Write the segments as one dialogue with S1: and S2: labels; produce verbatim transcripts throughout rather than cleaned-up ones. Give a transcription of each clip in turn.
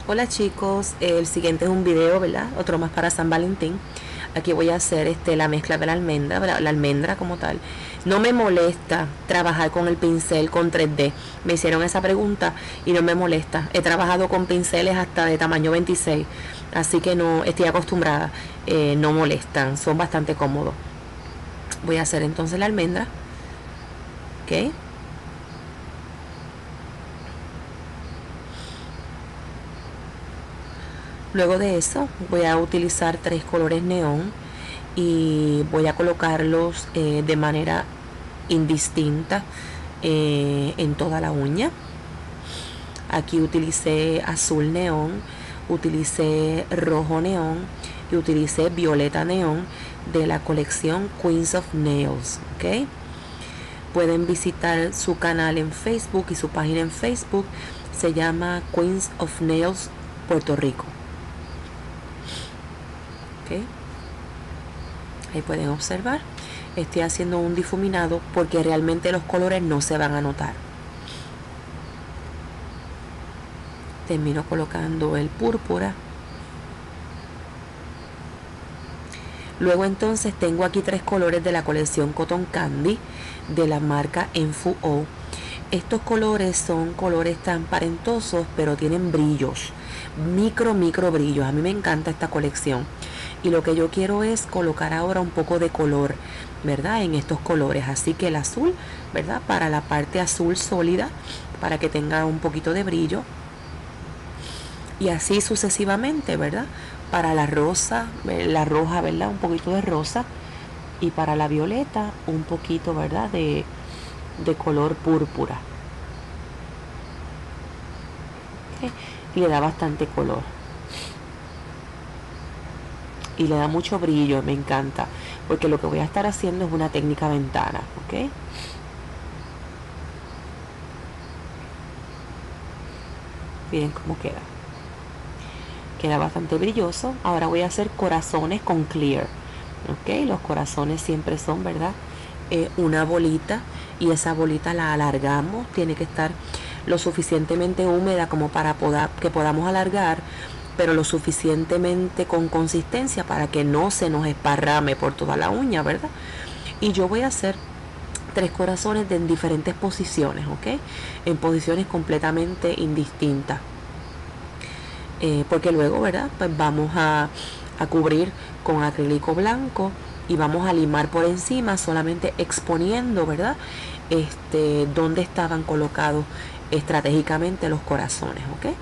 S1: Hola chicos, el siguiente es un video, ¿verdad? Otro más para San Valentín. Aquí voy a hacer este, la mezcla de la almendra, ¿verdad? La almendra como tal. No me molesta trabajar con el pincel con tres D. Me hicieron esa pregunta y no me molesta. He trabajado con pinceles hasta de tamaño veintiséis, así que no estoy acostumbrada. Eh, no molestan, son bastante cómodos. Voy a hacer entonces la almendra. ¿Ok? Luego de eso voy a utilizar tres colores neón y voy a colocarlos eh, de manera indistinta eh, en toda la uña. Aquí utilicé azul neón, utilicé rojo neón y utilicé violeta neón de la colección Queens of Nails. ¿Okay? Pueden visitar su canal en Facebook y su página en Facebook. Se llama Queens of Nails Puerto Rico. ¿Okay? Ahí pueden observar. Estoy haciendo un difuminado porque realmente los colores no se van a notar. Termino colocando el púrpura. Luego entonces tengo aquí tres colores de la colección Cotton Candy de la marca Enfuo. Estos colores son colores transparentosos, pero tienen brillos, micro micro brillos. A mí me encanta esta colección y lo que yo quiero es colocar ahora un poco de color, ¿verdad? En estos colores, así que el azul, ¿verdad? Para la parte azul sólida, para que tenga un poquito de brillo, y así sucesivamente, ¿verdad? Para la rosa, la roja, ¿verdad? Un poquito de rosa, y para la violeta un poquito, ¿verdad? De, de color púrpura. ¿Okay? Y le da bastante color y le da mucho brillo. Me encanta porque lo que voy a estar haciendo es una técnica ventana. ¿Ok? Miren cómo queda. Queda bastante brilloso. Ahora voy a hacer corazones con clear. ¿Ok? Los corazones siempre son, ¿verdad? Eh, una bolita, y esa bolita la alargamos. Tiene que estar lo suficientemente húmeda como para poder, que podamos alargar, pero lo suficientemente con consistencia para que no se nos esparrame por toda la uña, ¿verdad? Y yo voy a hacer tres corazones de, en diferentes posiciones, ¿ok? En posiciones completamente indistintas. Eh, porque luego, ¿verdad? Pues vamos a, a cubrir con acrílico blanco y vamos a limar por encima, solamente exponiendo, ¿verdad? Este, donde estaban colocados estratégicamente los corazones, ¿ok?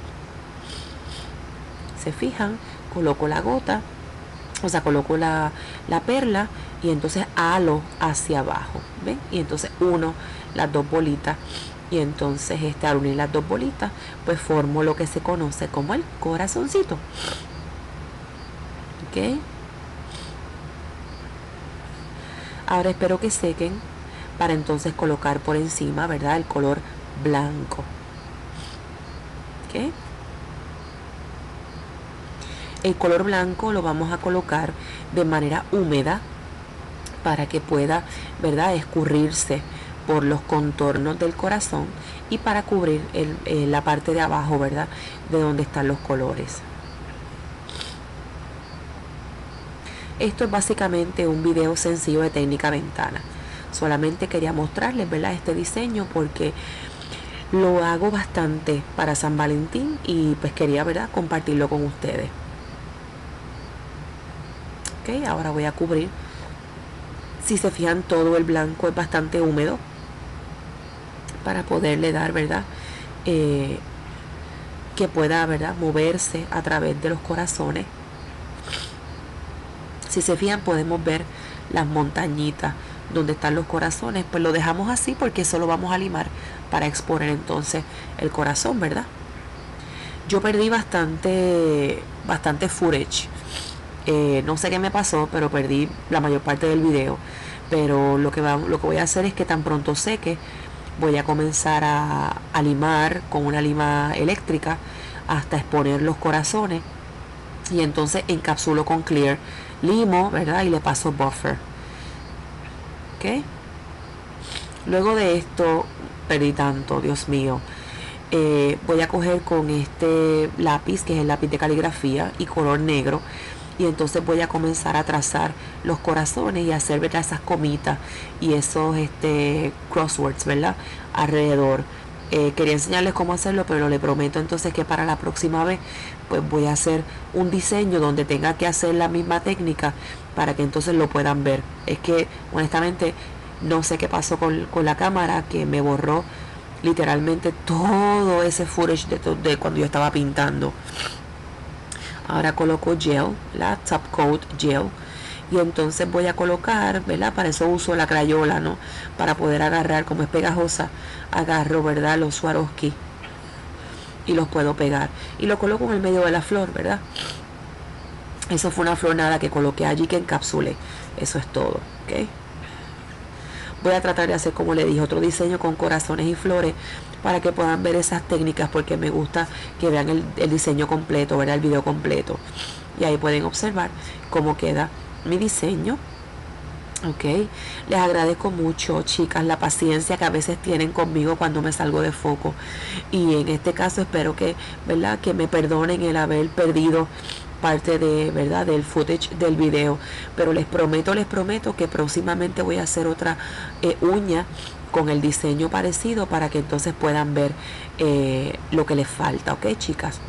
S1: Se fijan, coloco la gota, o sea, coloco la, la perla y entonces halo hacia abajo, ¿ven? Y entonces uno las dos bolitas y entonces este, al unir las dos bolitas pues formo lo que se conoce como el corazoncito. ¿Ok? Ahora espero que sequen para entonces colocar por encima, ¿verdad? El color blanco. ¿Ok? El color blanco lo vamos a colocar de manera húmeda para que pueda, ¿verdad?, escurrirse por los contornos del corazón y para cubrir el, eh, la parte de abajo, ¿verdad?, de donde están los colores. Esto es básicamente un video sencillo de técnica ventana. Solamente quería mostrarles, ¿verdad?, este diseño porque lo hago bastante para San Valentín y pues quería, ¿verdad?, compartirlo con ustedes. Ok, ahora voy a cubrir. Si se fijan, todo el blanco es bastante húmedo para poderle dar, ¿verdad?, eh, que pueda, ¿verdad?, moverse a través de los corazones. Si se fijan, podemos ver las montañitas donde están los corazones. Pues lo dejamos así porque eso lo vamos a limar para exponer entonces el corazón, ¿verdad? Yo perdí bastante, bastante footage. Eh, no sé qué me pasó, pero perdí la mayor parte del video. Pero lo que, va, lo que voy a hacer es que tan pronto seque, voy a comenzar a, a limar con una lima eléctrica hasta exponer los corazones. Y entonces encapsulo con clear, limo, ¿verdad? Y le paso buffer. ¿Ok? Luego de esto, perdí tanto, Dios mío. eh, voy a coger con este lápiz, que es el lápiz de caligrafía y color negro, y entonces voy a comenzar a trazar los corazones y hacer, ¿verdad?, esas comitas y esos este, crosswords, ¿verdad?, alrededor. Eh, quería enseñarles cómo hacerlo, pero le prometo entonces que para la próxima vez pues voy a hacer un diseño donde tenga que hacer la misma técnica para que entonces lo puedan ver. Es que honestamente no sé qué pasó con, con la cámara, que me borró literalmente todo ese footage de, de cuando yo estaba pintando. Ahora coloco gel, la top coat gel, y entonces voy a colocar, ¿verdad? Para eso uso la crayola, ¿no? Para poder agarrar, como es pegajosa, agarro, ¿verdad?, los Swarovski y los puedo pegar. Y lo coloco en el medio de la flor, ¿verdad? Eso fue una flor nada que coloqué allí, que encapsulé. Eso es todo, ¿ok? Voy a tratar de hacer, como le dije, otro diseño con corazones y flores para que puedan ver esas técnicas, porque me gusta que vean el, el diseño completo, ¿verdad?, el video completo. Y ahí pueden observar cómo queda mi diseño. Ok, les agradezco mucho, chicas, la paciencia que a veces tienen conmigo cuando me salgo de foco, y en este caso espero que, ¿verdad?, que me perdonen el haber perdido parte de, ¿verdad?, del footage del video, pero les prometo, les prometo que próximamente voy a hacer otra eh, uña con el diseño parecido para que entonces puedan ver eh, lo que les falta. Ok, chicas,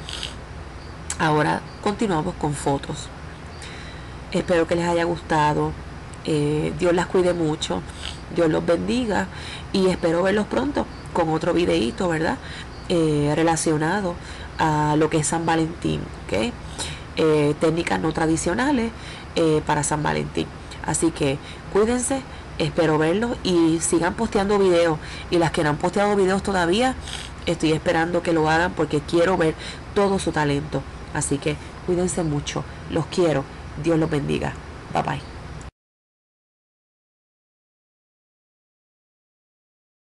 S1: ahora continuamos con fotos. Espero que les haya gustado. Eh, Dios las cuide mucho, Dios los bendiga, y espero verlos pronto con otro videíto, ¿verdad?, eh, relacionado a lo que es San Valentín, ¿ok? Eh, técnicas no tradicionales eh, para San Valentín. Así que cuídense, espero verlos y sigan posteando videos, y las que no han posteado videos todavía, estoy esperando que lo hagan porque quiero ver todo su talento. Así que cuídense mucho, los quiero, Dios los bendiga, bye bye.